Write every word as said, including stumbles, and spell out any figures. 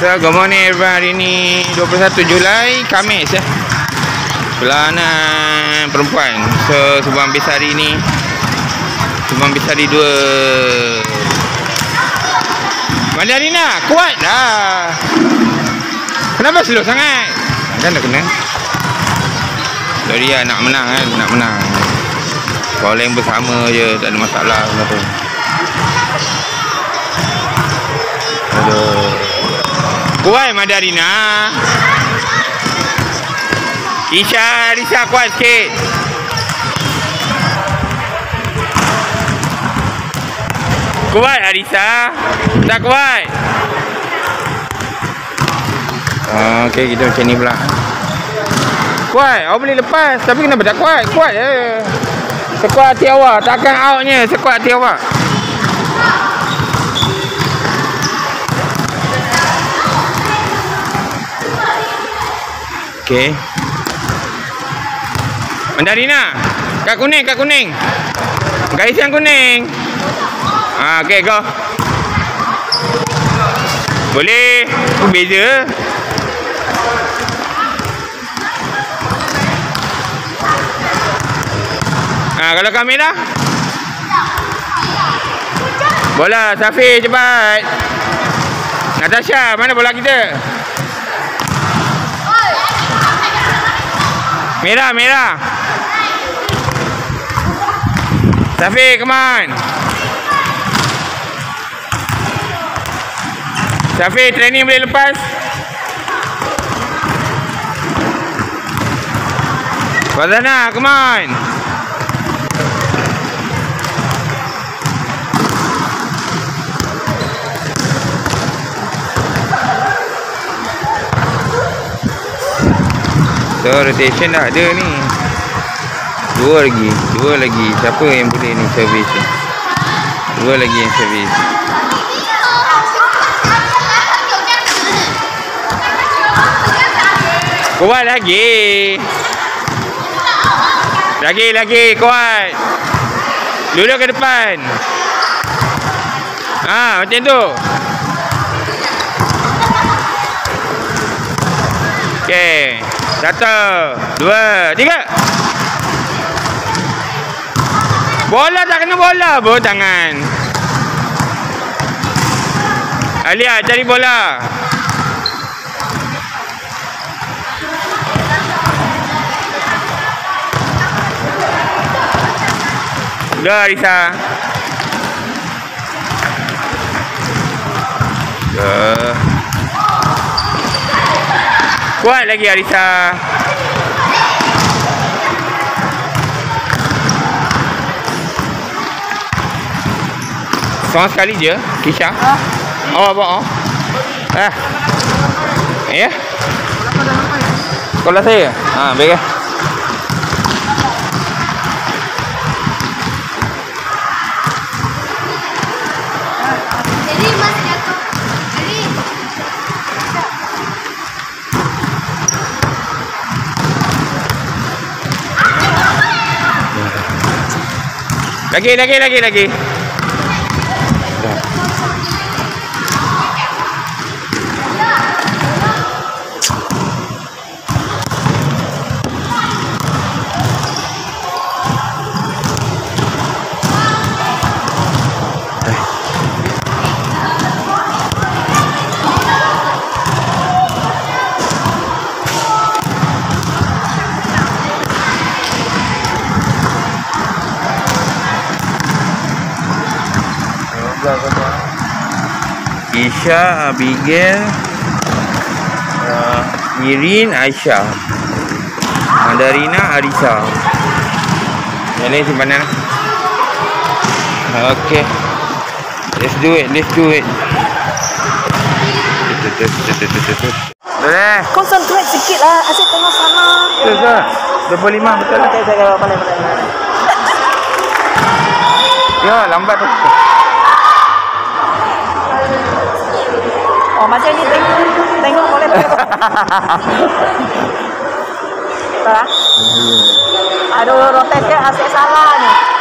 So, good morning everyone. Hari ni dua puluh satu Julai, Khamis ya. Bulanan perempuan. So, Subang Besari ni Subang Besari dua. Mandarina, kuat dah. Kenapa slow sangat? Kan dah kena. Dari nak menang kan, nak menang. Calling bersama je, tak ada masalah apa. Aduh. Kuat Mandarina. Isha, Risa kuat sikit. Kuat Arisa. Tak kuat. Oh, okey, kita macam ni pula. Kuat, awak boleh lepas. Tapi kenapa tak kuat? Kuat je. Sekuat hati awak. Takkan outnya sekuat hati awak. Okey. Mandarina. Kad kuning, kad kuning. Garis yang kuning. Ah, okey, go. Boleh. Tu beza. Ah, kalau kamera. Bola, Safi cepat. Natasha, mana bola kita? Merah, merah. Safi, come on. Safi, training boleh lepas. Fazana, come on. So, rotation dah ada ni. Dua lagi. Dua lagi. Siapa yang boleh ni servis ni? Dua lagi yang servis. Kuat lagi. Lagi, lagi. Kuat. Duduk ke depan. Ah, macam tu. Okey. Satu, dua, tiga. Bola tak kena bola pun tangan. Alia, cari bola. Dah, Arisa. Dah. Kuat lagi Arisa. Seorang sekali je, Kisha. Ah. Oh, apa? Oh. Ah. Ya. Sekolah saya. Ha, baik. Jadi Mas jatuh. Jadi Lagi, lagi, lagi, lagi. Isha, Abigail, uh, Irin, Aisyah, Mandarina, Arisa. Yang lain simpanan. Okay, let's do it, let's do it. Boleh. concentrate sikit lah. Asyik tengok sana. Betul ke? dua puluh lima betul lah. Okay, saya boleh, boleh, boleh. Ya, lambat tu. Oh, macam ni tengok, tengok boleh tak? Tak? Aduh, rotate asyik salah ni.